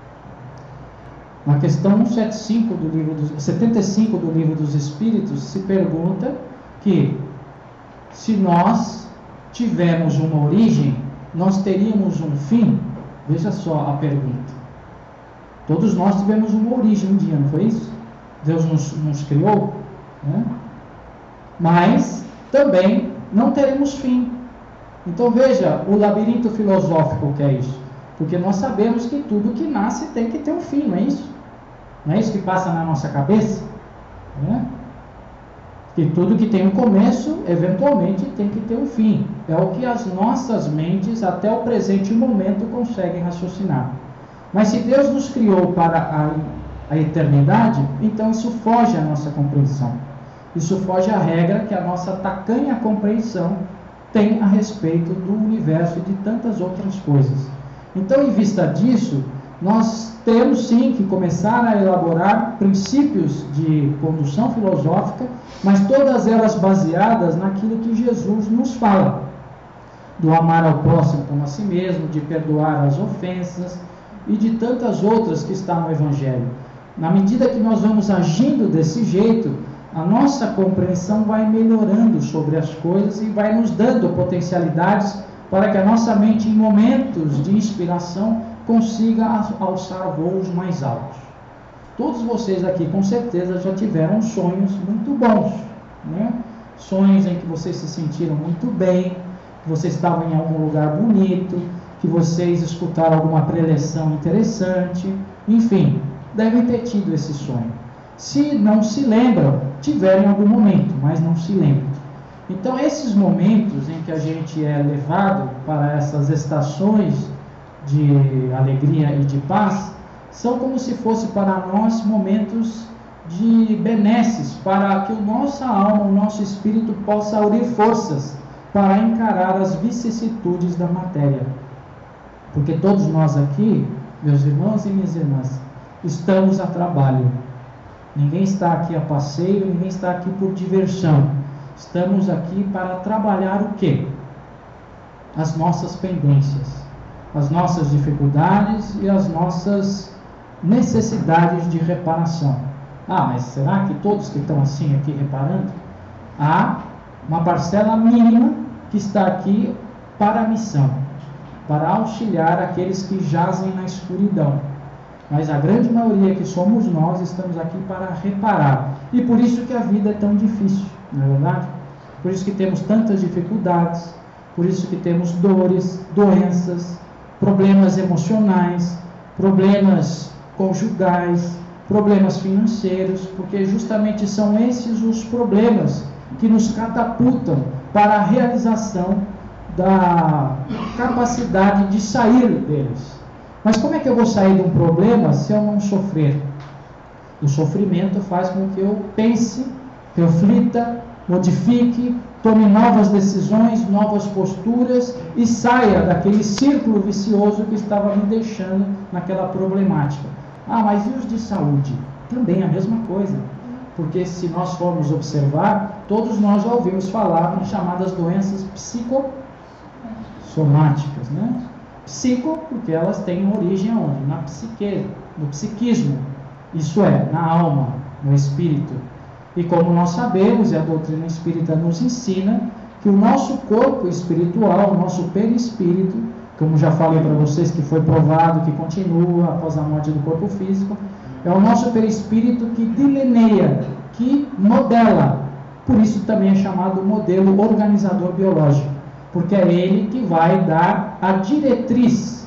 Na questão cento e setenta e cinco do livro dos, setenta e cinco do livro dos Espíritos se pergunta que se nós tivermos uma origem, nós teríamos um fim? Veja só a pergunta. Todos nós tivemos uma origem um dia, não foi isso? Deus nos, nos criou, né? Mas também não teremos fim. Então veja o labirinto filosófico que é isso. Porque nós sabemos que tudo que nasce tem que ter um fim, não é isso? Não é isso que passa na nossa cabeça? Né? Que tudo que tem um começo, eventualmente tem que ter um fim. É o que as nossas mentes, até o presente momento, conseguem raciocinar. Mas se Deus nos criou para a, a eternidade, então isso foge à nossa compreensão. Isso foge à regra que a nossa tacanha compreensão tem a respeito do universo e de tantas outras coisas. Então, em vista disso, nós temos sim que começar a elaborar princípios de condução filosófica, mas todas elas baseadas naquilo que Jesus nos fala. Do amar ao próximo como a si mesmo, de perdoar as ofensas, e de tantas outras que está no Evangelho. Na medida que nós vamos agindo desse jeito, a nossa compreensão vai melhorando sobre as coisas e vai nos dando potencialidades para que a nossa mente, em momentos de inspiração, consiga alçar voos mais altos. Todos vocês aqui, com certeza, já tiveram sonhos muito bons, né? Sonhos em que vocês se sentiram muito bem, que vocês estavam em algum lugar bonito, que vocês escutaram alguma preleção interessante, enfim, devem ter tido esse sonho. Se não se lembram, tiveram em algum momento, mas não se lembram. Então, esses momentos em que a gente é levado para essas estações de alegria e de paz, são como se fosse para nós momentos de benesses, para que a nossa alma, o nosso espírito possa aurir forças para encarar as vicissitudes da matéria. Porque todos nós aqui, meus irmãos e minhas irmãs, estamos a trabalho. Ninguém está aqui a passeio, ninguém está aqui por diversão. Estamos aqui para trabalhar o quê? As nossas pendências, as nossas dificuldades e as nossas necessidades de reparação. Ah, mas será que todos que estão assim aqui reparando? Há uma parcela mínima que está aqui para a missão, para auxiliar aqueles que jazem na escuridão. Mas a grande maioria que somos nós, estamos aqui para reparar. E por isso que a vida é tão difícil, não é verdade? Por isso que temos tantas dificuldades, por isso que temos dores, doenças, problemas emocionais, problemas conjugais, problemas financeiros, porque justamente são esses os problemas que nos catapultam para a realização da capacidade de sair deles. Mas como é que eu vou sair de um problema se eu não sofrer? O sofrimento faz com que eu pense, reflita, modifique, tome novas decisões, novas posturas e saia daquele círculo vicioso que estava me deixando naquela problemática. Ah, mas e os de saúde? Também a mesma coisa. Porque se nós formos observar, todos nós já ouvimos falar em chamadas doenças psicossomáticas, né? Psico, porque elas têm origem aonde? Na psique, no psiquismo, isso é, na alma, no espírito. E como nós sabemos, e a doutrina espírita nos ensina, que o nosso corpo espiritual, o nosso perispírito, como já falei para vocês que foi provado, que continua após a morte do corpo físico, é o nosso perispírito que delineia, que modela. Por isso também é chamado modelo organizador biológico, porque é ele que vai dar a diretriz.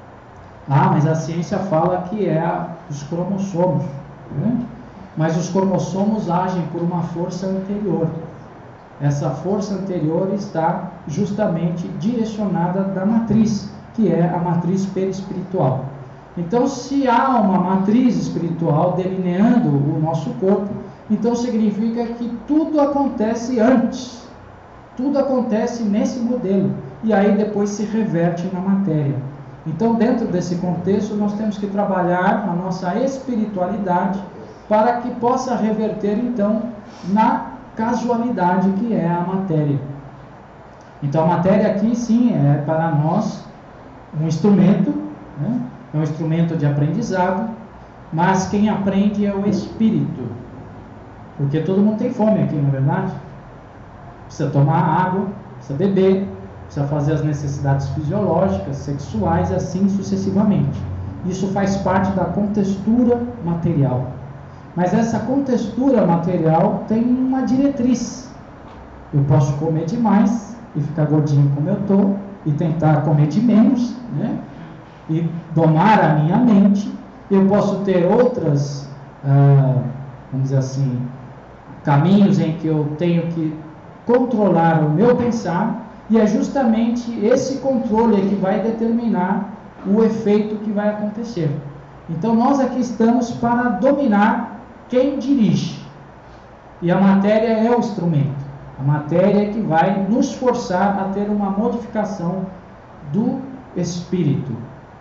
Ah, mas a ciência fala que é a, os cromossomos, né? Mas os cromossomos agem por uma força anterior. Essa força anterior está justamente direcionada da matriz, que é a matriz perispiritual. Então, se há uma matriz espiritual delineando o nosso corpo, então significa que tudo acontece antes. Tudo acontece nesse modelo. E aí depois se reverte na matéria. Então, dentro desse contexto, nós temos que trabalhar a nossa espiritualidade para que possa reverter, então, na casualidade que é a matéria. Então, a matéria aqui, sim, é para nós um instrumento, né? É um instrumento de aprendizado, mas quem aprende é o espírito. Porque todo mundo tem fome aqui, não é verdade? Precisa tomar água, precisa beber, precisa fazer as necessidades fisiológicas, sexuais e assim sucessivamente. Isso faz parte da contextura material. Mas essa contextura material tem uma diretriz. Eu posso comer demais e ficar gordinho como eu estou, e tentar comer de menos, né? E domar a minha mente. Eu posso ter outras, ah, vamos dizer assim, caminhos em que eu tenho que controlar o meu pensar, e é justamente esse controle que vai determinar o efeito que vai acontecer. Então nós aqui estamos para dominar quem dirige, e a matéria é o instrumento. A matéria é que vai nos forçar a ter uma modificação do espírito.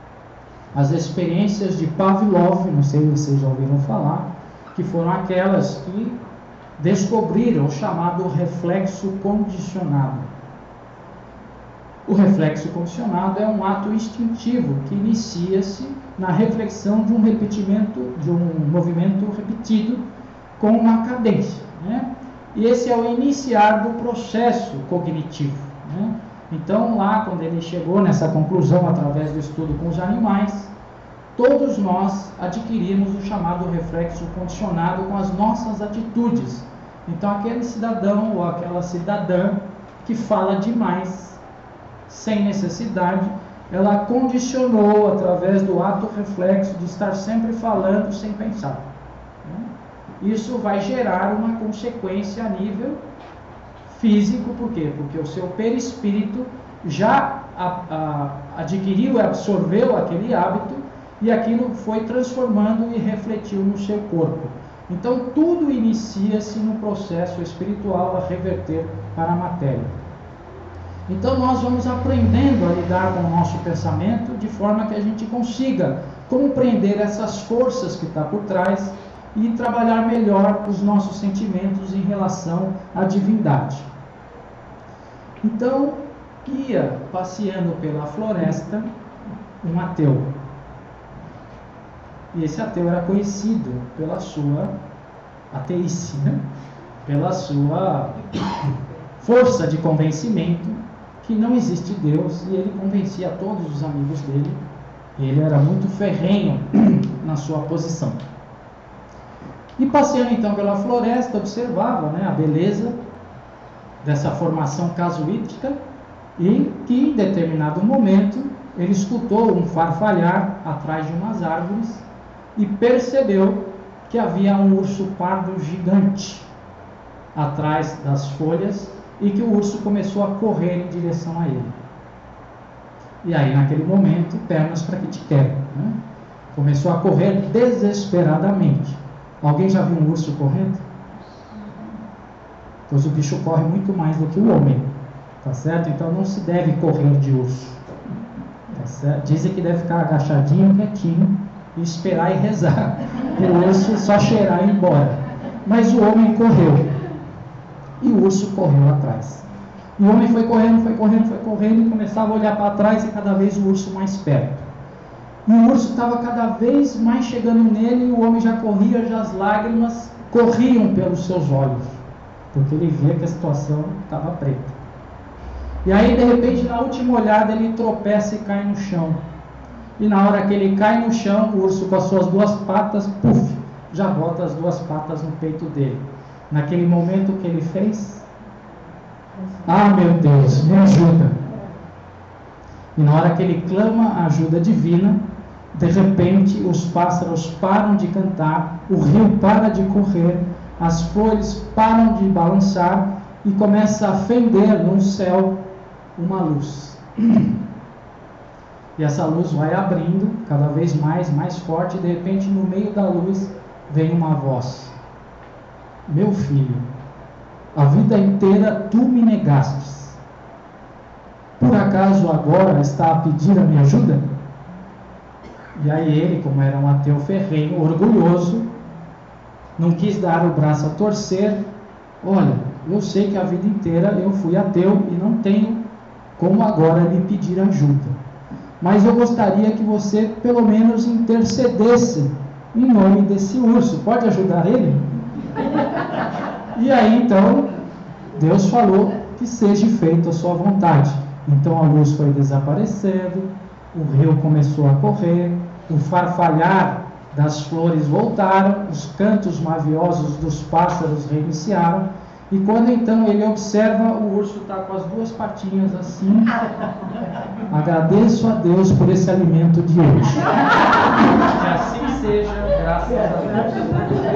As experiências de Pavlov, não sei se vocês já ouviram falar, que foram aquelas que descobriram o chamado reflexo condicionado. O reflexo condicionado é um ato instintivo que inicia-se na reflexão de um repetimento, de um movimento repetido com uma cadência. né? E esse é o iniciar do processo cognitivo, né? Então, lá, quando ele chegou nessa conclusão, através do estudo com os animais, todos nós adquirimos o chamado reflexo condicionado com as nossas atitudes. Então, aquele cidadão ou aquela cidadã que fala demais, sem necessidade, ela condicionou através do ato reflexo de estar sempre falando sem pensar. Isso vai gerar uma consequência a nível físico, por quê? Porque o seu perispírito já a, a, adquiriu e absorveu aquele hábito e aquilo foi transformando e refletiu no seu corpo. Então tudo inicia-se no processo espiritual a reverter para a matéria. Então nós vamos aprendendo a lidar com o nosso pensamento de forma que a gente consiga compreender essas forças que estão por trás e trabalhar melhor os nossos sentimentos em relação à divindade. Então, ia passeando pela floresta um ateu. E esse ateu era conhecido pela sua ateice, né? Pela sua força de convencimento que não existe Deus, e ele convencia todos os amigos dele. Ele era muito ferrenho na sua posição. E passeando então pela floresta, observava, né, a beleza dessa formação casuística, e que em determinado momento ele escutou um farfalhar atrás de umas árvores e percebeu que havia um urso pardo gigante atrás das folhas e que o urso começou a correr em direção a ele. E aí, naquele momento, pernas para que te quero, né? Começou a correr desesperadamente. Alguém já viu um urso correndo? Pois o bicho corre muito mais do que o homem, tá certo? Então não se deve correr de urso, tá certo? Dizem que deve ficar agachadinho, quietinho e esperar e rezar o urso só cheirar e ir embora. Mas o homem correu e o urso correu atrás. E o homem foi correndo, foi correndo, foi correndo e começava a olhar para trás e cada vez o urso mais perto. E o urso estava cada vez mais chegando nele e o homem já corria, já as lágrimas corriam pelos seus olhos, porque ele via que a situação estava preta. E aí, de repente, na última olhada, ele tropeça e cai no chão. E na hora que ele cai no chão, o urso com as suas duas patas, puf, já bota as duas patas no peito dele. Naquele momento, o que ele fez? Ah, meu Deus, me ajuda! E na hora que ele clama a ajuda divina, de repente os pássaros param de cantar, o rio para de correr, as folhas param de balançar e começa a fender no céu uma luz. E essa luz vai abrindo cada vez mais, mais forte, e de repente no meio da luz vem uma voz: meu filho, a vida inteira tu me negastes. Por acaso agora está a pedir a minha ajuda? E aí ele, como era um ateu ferrenho, orgulhoso, não quis dar o braço a torcer. Olha, eu sei que a vida inteira eu fui ateu e não tenho como agora lhe pedir ajuda. Mas eu gostaria que você pelo menos intercedesse em nome desse urso. Pode ajudar ele? E aí então Deus falou que seja feita a sua vontade. Então a luz foi desaparecendo, o rio começou a correr, o farfalhar das flores voltaram, os cantos maviosos dos pássaros reiniciaram, e quando então ele observa, o urso está com as duas patinhas assim. Agradeço a Deus por esse alimento de hoje. Que assim seja, graças a Deus.